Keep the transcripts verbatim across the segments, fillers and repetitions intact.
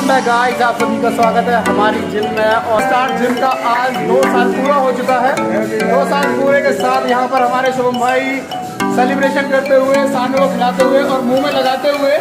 Welcome है guys, आप सभी का स्वागत है हमारी जिम में। और स्टार्ट जिम का आज दो साल पूरा हो चुका है। दो साल पूरे के साथ यहाँ पर हमारे शुभम भाई सेलिब्रेशन करते हुए, सामने को खिलाते हुए और मुंह में लगाते हुए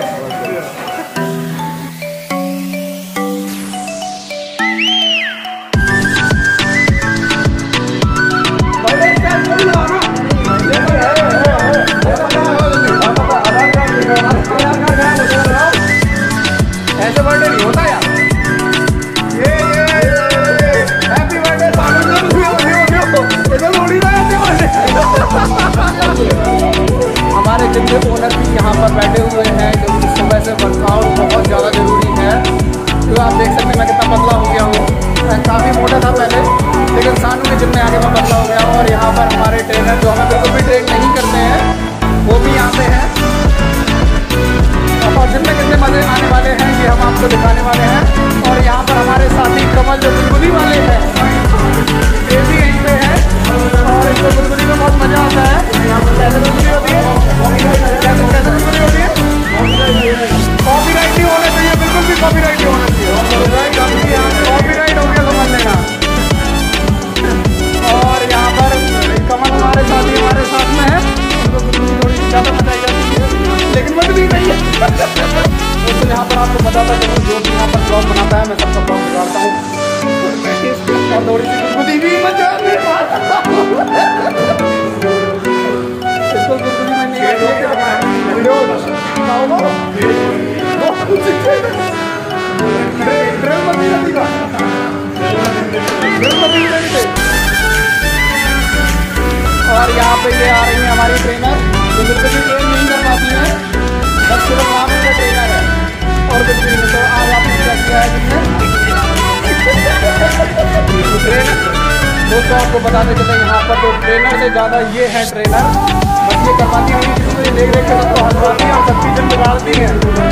ऐसे बर्थडे नहीं होता यार। ये ये हैप्पी बर्थडे हमारे जिम के ओनर भी यहाँ पर बैठे हुए हैं, क्योंकि सुबह से वर्कआउट बहुत ज़्यादा ज़रूरी है। तो आप देख सकते हैं मैं कितना पतला हो गया हूँ। मैं काफ़ी मोटा था पहले, लेकिन सानू के जिम में आके मैं पतला हो गया हूँ। और यहाँ पर हमारे ट्रेनर जो हमें बिल्कुल भी ट्रेन नहीं करते हैं वो भी यहाँ पे हैं। और जिम में कितने मजे आने वाले हैं ये हम आपको दिखाने वाले हैं। और यहाँ पर हमारे साथी कमल जो बुलबुली वाले हैं ये भी यहीं पे है। और इसको बुलबुली में बहुत मजा आता है। कैसे बुलबुली होती है, कैसे कैसे बुलबुली होती है। कॉपीराइट नहीं होना चाहिए, बिल्कुल भी कॉपीराइट नहीं होना चाहिए। कॉपीराइट हो गया समझ लेना। और यहाँ पर कमल हमारे साथी हमारे साथ में है, उनको बुलबुली थोड़ी ज़्यादा बताई जाती है, लेकिन वो भी नहीं है। तो यहाँ पर आपको बताता हूँ जो भी यहाँ पर ब्लॉग बनाता है मैं सबका ब्लॉग निकालता हूँ। और थोड़ी सी गुदगुदी भी मचा दे इसको गुदगुदी में नहीं और यहाँ पे ये आ रही है हमारी ट्रेनर जो बिल्कुल भी ट्रेन नहीं कर पाती है, बस सिर्फ नाम का ट्रेनर है और कुछ नहीं। तो आज आपने क्या किया है ट्रेनर दोस्तों, आपको बताते चले यहाँ पर तो ट्रेनर से ज़्यादा ये है ट्रेनर। बस ये करवाती हुई किसी को देख देख के सबको हंसवाती है और सबकी जिम बिगाड़ती है।